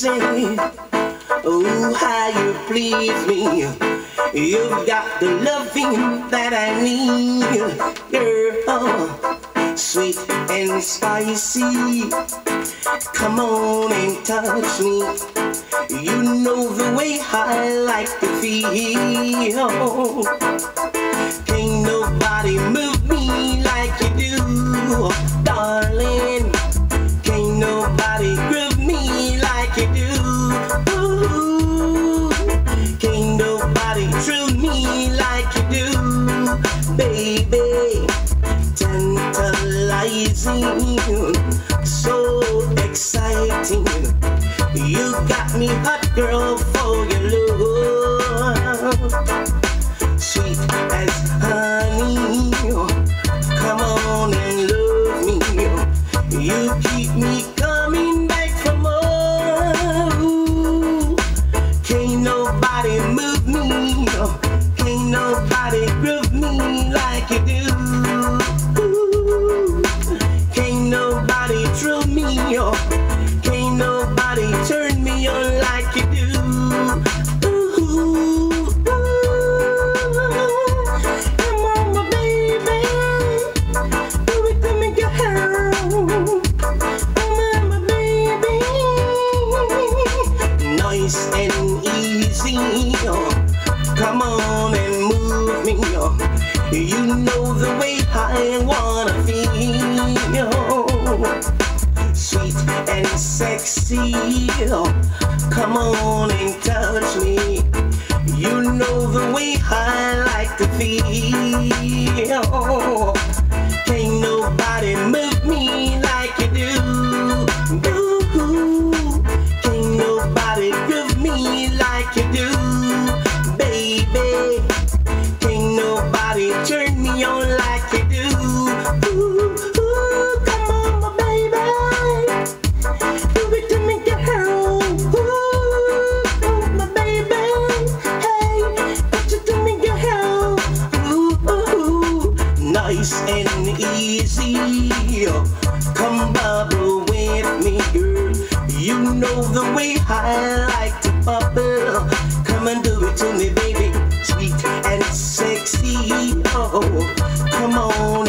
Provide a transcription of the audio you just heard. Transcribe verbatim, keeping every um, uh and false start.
say, oh, how you please me. You've got the loving that I need, girl, sweet and spicy. Come on and touch me. You know the way I like to feel. Can't nobody move me like you do, darling. Can't nobody groove me like you do. Ooh. Can't nobody thrill me like you do, baby. Tantalizing, so exciting. You got me hot, girl, for your love. Sweet as honey, come on and love me. You keep me coming back for more. Can't nobody move me, can't nobody groove me like you do. Can't nobody thrill me, can't nobody turn me on like you do. Ooh, ooh, come on, my baby, do it to me, girl. Come on, my baby, nice and easy. Come on and move me. You know the way I wanna feel. Sweet and sexy, come on and touch me. You know the way I like to feel. Can't nobody move me like you do. Ooh, can't nobody groove me like you do, baby. Can't nobody turn me on like you do. Ooh, ooh, come on, my baby, do it to me, girl. Ooh, my baby, hey, touch it to me, girl. Ooh, ooh, nice and easy. Come bubble with me, girl. You know the way I like to bubble. Come and do it to me, baby. Sweet and sexy. Oh, come on